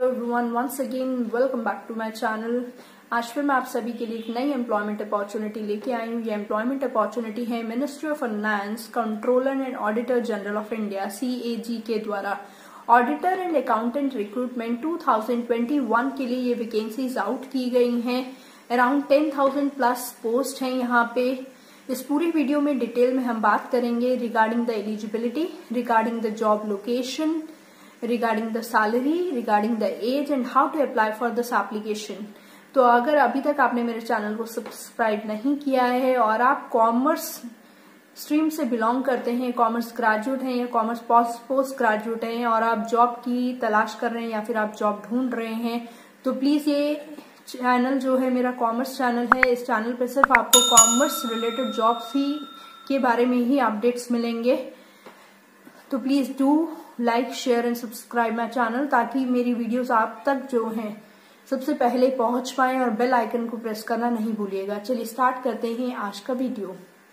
Everyone, once again welcome back to my channel. आज फिर मैं आप सभी के लिए एक नई एम्प्लॉयमेंट अपॉर्चुनिटी लेके आई हूँ। ये एम्प्लॉयमेंट अपॉर्चुनिटी है ministry of finance, controller and auditor general of India CAG के द्वारा ऑडिटर एंड अकाउंटेंट रिक्रूटमेंट 2021 के लिए ये वैकेंसीज आउट की गई हैं। अराउंड 10,000 प्लस पोस्ट हैं यहाँ पे। इस पूरी वीडियो में डिटेल में हम बात करेंगे regarding the eligibility, regarding the job location, regarding the salary, regarding the age and how to apply for this application। तो अगर अभी तक आपने मेरे चैनल को सब्सक्राइब नहीं किया है और आप कॉमर्स स्ट्रीम से बिलोंग करते हैं, कॉमर्स ग्रेजुएट हैं या कॉमर्स पोस्ट ग्रेजुएट हैं और आप जॉब की तलाश कर रहे हैं या फिर आप जॉब ढूंढ रहे हैं, तो प्लीज ये चैनल जो है मेरा कॉमर्स चैनल है। इस चैनल पे सिर्फ आपको कॉमर्स रिलेटेड जॉब्स ही के बारे में ही अपडेट्स मिलेंगे। तो please do like, share and subscribe my channel ताकि मेरी वीडियोस आप तक जो हैं सबसे पहले पहुंच पाए और बेल आइकन को प्रेस करना नहीं भूलिएगा। चलिए स्टार्ट करते हैं आज का video.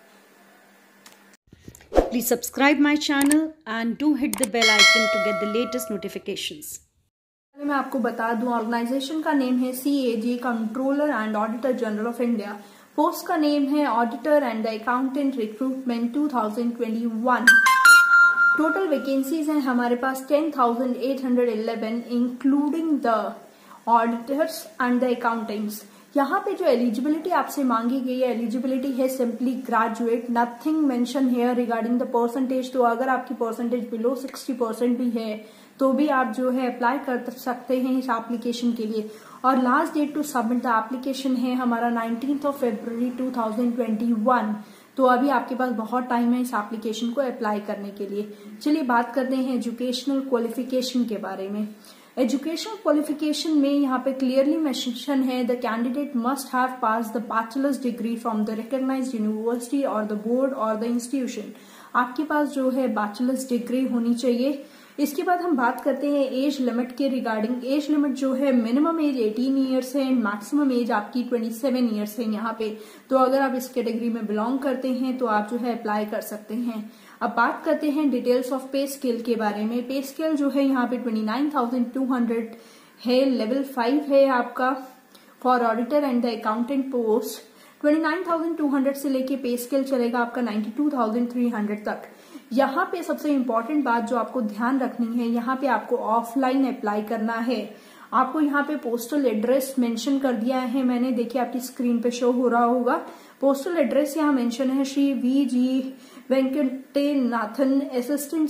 Please subscribe my channel and do hit the bell icon to get the latest notifications। मैं आपको बता दूं, ऑर्गेनाइजेशन का नेम है CAG, controller and auditor general of India. Post का नेम है auditor and the accountant recruitment 2021। Total vacancies हैं हमारे पास 10,811 including the auditors and the accountants. यहाँ पे जो एलिजिबिलिटी आपसे मांगी गई है, एलिजिबिलिटी है simply graduate, nothing mention here regarding the percentage. तो अगर आपकी परसेंटेज बिलो 60% भी है तो भी आप जो है अप्लाई कर सकते हैं इस एप्लीकेशन के लिए। और last date to submit the application है हमारा 19 फरवरी 2021। तो अभी आपके पास बहुत टाइम है इस एप्लीकेशन को अप्लाई करने के लिए। चलिए बात करते हैं एजुकेशनल क्वालिफिकेशन के बारे में। एजुकेशनल क्वालिफिकेशन में यहाँ पे क्लियरली मेंशन है the candidate must have pass the bachelors degree from the recognised university और द बोर्ड और द इंस्टीट्यूशन। आपके पास जो है बैचलर्स डिग्री होनी चाहिए। इसके बाद हम बात करते हैं एज लिमिट के रिगार्डिंग। एज लिमिट जो है मिनिमम एज 18 ईयर्स है एंड मैक्सिमम एज आपकी 27 ईयर्स है यहाँ पे। तो अगर आप इस कैटेगरी में बिलोंग करते हैं तो आप जो है अप्लाई कर सकते हैं। अब बात करते हैं डिटेल्स ऑफ पे स्केल के बारे में। पे स्केल जो है यहाँ पे 29,200 है, लेवल 5 है आपका for auditor and the accountant post. 29,200 से लेके पे स्केल चलेगा आपका 92,300 तक। यहाँ पे सबसे इम्पोर्टेंट बात जो आपको ध्यान रखनी है, यहाँ पे आपको ऑफलाइन अप्लाई करना है। आपको यहाँ पे पोस्टल एड्रेस मेंशन कर दिया है मैंने, देखिए आपकी स्क्रीन पे शो हो रहा होगा। पोस्टल एड्रेस यहाँ मेंशन है Shri VG Venkatanathan, assistant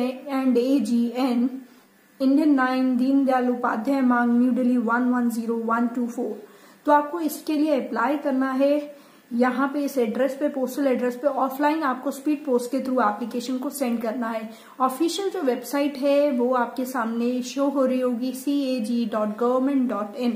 C&AGN, Indian 9, Deendayal Upadhyay Marg, New Delhi 110124। तो आपको इसके लिए अप्लाई करना है यहाँ पे इस एड्रेस पे, पोस्टल एड्रेस पे। ऑफलाइन आपको स्पीड पोस्ट के थ्रू एप्लीकेशन को सेंड करना है। ऑफिशियल जो वेबसाइट है वो आपके सामने शो हो रही होगी cag.government.in।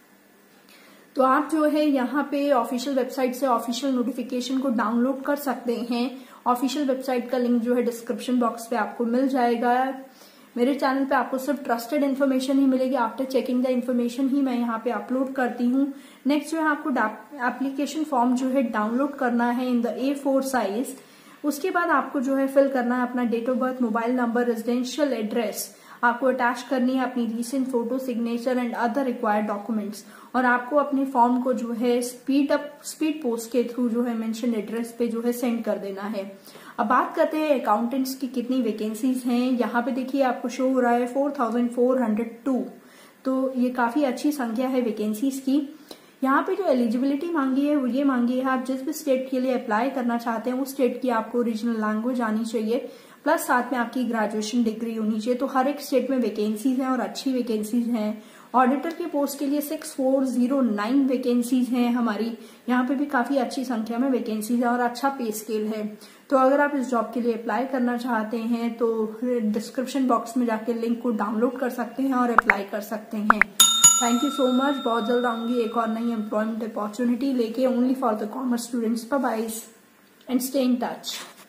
तो आप जो है यहाँ पे ऑफिशियल वेबसाइट से ऑफिशियल नोटिफिकेशन को डाउनलोड कर सकते हैं। ऑफिशियल वेबसाइट का लिंक जो है डिस्क्रिप्शन बॉक्स पे आपको मिल जाएगा। मेरे चैनल पे आपको सिर्फ ट्रस्टेड इन्फॉर्मेशन ही मिलेगी। आफ्टर चेकिंग द इन्फॉर्मेशन ही मैं यहाँ पे अपलोड करती हूँ। नेक्स्ट जो है आपको एप्लीकेशन फॉर्म जो है डाउनलोड करना है इन द A4 साइज। उसके बाद आपको जो है फिल करना है अपना date of birth, mobile number, residential address. आपको अटैच करनी है अपनी recent photo, signature and other required documents. और आपको अपने फॉर्म को जो है स्पीड पोस्ट के थ्रू जो है मेंशन एड्रेस पे जो है सेंड कर देना है। अब बात करते हैं अकाउंटेंट्स की कितनी वैकेंसीज हैं। यहाँ पे देखिए आपको शो हो रहा है 4,402। तो ये काफी अच्छी संख्या है वैकेंसीज की। यहाँ पे जो एलिजिबिलिटी मांगी है वो ये मांगी है, आप जिस भी स्टेट के लिए अप्लाई करना चाहते हैं उस स्टेट की आपको ओरिजिनल लैंग्वेज आनी चाहिए, प्लस साथ में आपकी ग्रेजुएशन डिग्री होनी चाहिए। तो हर एक स्टेट में वैकेंसीज हैं और अच्छी वैकेंसीज हैं। ऑडिटर के पोस्ट के लिए 6,409 वैकेंसीज हैं हमारी। यहाँ पे भी काफी अच्छी संख्या में वैकेंसीज है और अच्छा पे स्केल है। तो अगर आप इस जॉब के लिए अप्लाई करना चाहते हैं तो डिस्क्रिप्शन बॉक्स में जाके लिंक को डाउनलोड कर सकते हैं और अप्लाई कर सकते हैं। Thank you so much. बहुत जल्द आऊंगी एक और नई एम्प्लॉयमेंट अपॉर्चुनिटी लेके, only for the commerce students. Bye bye and stay in touch.